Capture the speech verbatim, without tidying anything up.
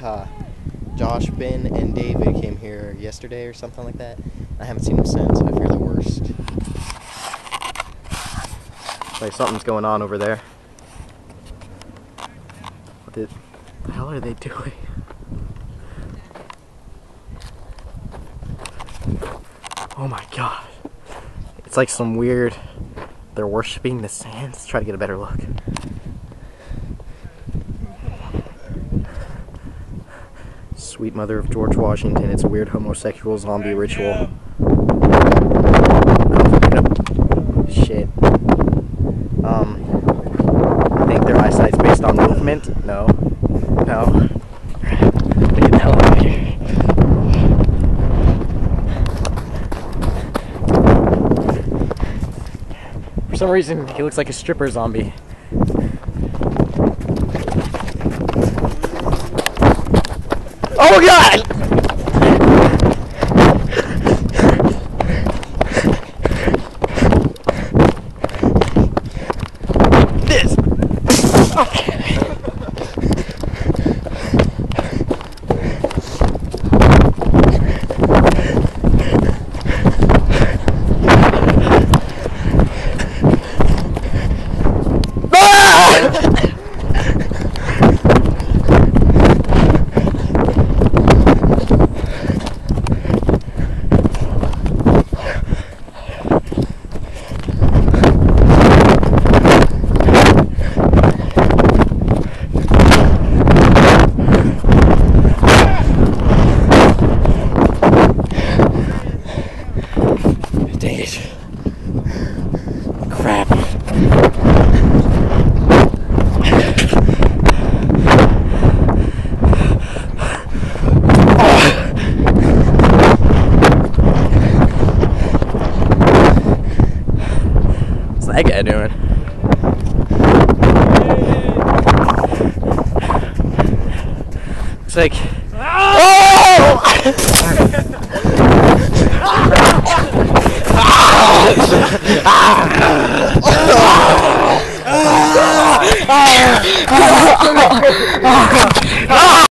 uh, Josh, Ben, and David came here yesterday or something like that. I haven't seen them since. I fear the worst. Like something's going on over there. What the, the hell are they doing? Oh my god. It's like some weird... They're worshipping the sand. Let's try to get a better look. Sweet mother of George Washington. It's a weird homosexual zombie ritual. Oh, shit. Um, I think their eyesight's based on movement. No. No. Get the hell out of here. For some reason, he looks like a stripper zombie. Oh god! This! Dang it. Crap. What's that guy doing? It's like... Oh! Ah!